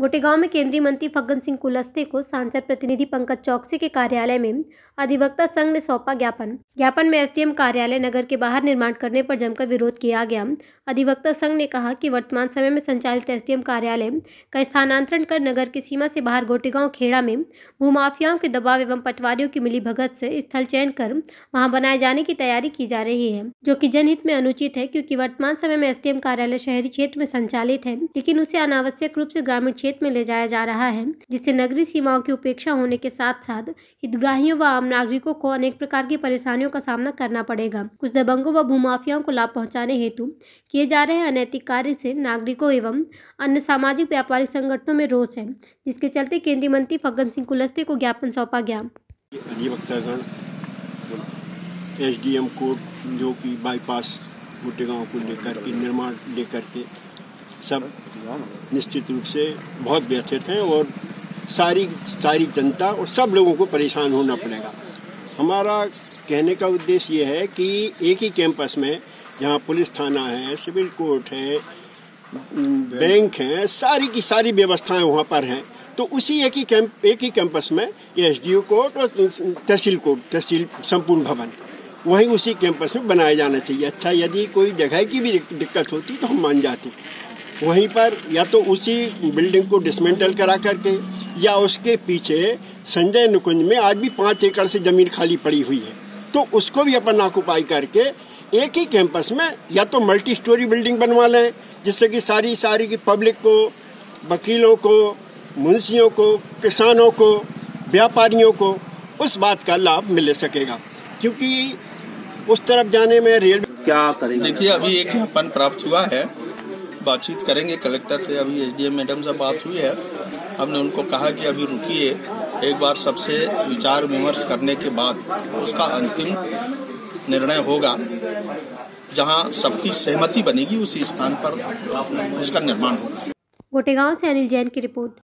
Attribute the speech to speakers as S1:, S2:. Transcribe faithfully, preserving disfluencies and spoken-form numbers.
S1: गोटेगांव में केंद्रीय मंत्री फग्गन सिंह कुलस्ते को सांसद प्रतिनिधि पंकज चौकसी के कार्यालय में अधिवक्ता संघ ने सौंपा ज्ञापन। ज्ञापन में एसडीएम कार्यालय नगर के बाहर निर्माण करने पर जमकर विरोध किया गया। अधिवक्ता संघ ने कहा कि वर्तमान समय में संचालित एसडीएम कार्यालय का स्थानांतरण कर नगर की सीमा से बाहर गोटेगांव खेड़ा में भूमाफियाओं के दबाव एवं पटवारियों की मिलीभगत से स्थल चयन कर वहां बनाए जाने की तैयारी की जा रही है, जो कि जनहित में अनुचित है, क्योंकि वर्तमान समय में एसडीएम कार्यालय शहरी क्षेत्र में संचालित है, लेकिन उसे अनावश्यक रूप से ग्रामीण क्षेत्र में ले जाया जा रहा है, जिससे नगरीय सीमाओं की उपेक्षा होने के साथ साथ हितग्राहियों व आम नागरिकों को अनेक प्रकार की परेशानियों का सामना करना पड़ेगा। कुछ दबंगों व भूमाफियाओं को लाभ पहुंचाने हेतु किए जा रहे अनैतिक कार्य से नागरिकों एवं अन्य सामाजिक व्यापारिक संगठनों में रोष है, जिसके चलते केंद्रीय मंत्री फग्गन सिंह कुलस्ते को ज्ञापन सौंपा गया।
S2: अधिवक्तागण एसडीएम कोर्ट जो कि बाईपास गोटेगांव को लेकर के निर्माण लेकर के सब निश्चित रूप से बहुत व्यथित हैं और सारी सारी जनता और सब लोगों को परेशान होना पड़ेगा। हमारा कहने का उद्देश्य ये है कि एक ही कैंपस में जहाँ पुलिस थाना है, सिविल कोर्ट है, बैंक है, सारी की सारी व्यवस्थाएं वहाँ पर हैं, तो उसी एक ही कैंप एक ही कैंपस में ये एसडीओ कोर्ट और तहसील कोर्ट तहसील संपूर्ण भवन वहीं उसी कैंपस में बनाया जाना चाहिए। अच्छा, यदि कोई जगह की भी दिक्कत होती तो हम मान जाते, वहीं पर या तो उसी बिल्डिंग को डिसमेंटल करा करके या उसके पीछे संजय निकुंज में आज भी पाँच एकड़ से जमीन खाली पड़ी हुई है, तो उसको भी अपन ऑक्युपाई करके एक ही कैंपस में या तो मल्टी स्टोरी बिल्डिंग बनवा लें, जिससे कि सारी सारी की पब्लिक को, वकीलों को, मुंशियों को, किसानों को, व्यापारियों को उस बात का लाभ मिल सकेगा, क्योंकि उस तरफ जाने में रेल
S3: क्या करेंगे।
S4: देखिए, अभी एक ज्ञापन प्राप्त हुआ है, बातचीत करेंगे कलेक्टर से। अभी एसडीएम मैडम से बात हुई है, हमने उनको कहा कि अभी रुकिए, एक बार सबसे विचार विमर्श करने के बाद उसका अंतिम निर्णय होगा। जहां सबकी सहमति बनेगी उसी स्थान पर उसका निर्माण होगा।
S1: गोटेगांव से अनिल जैन की रिपोर्ट।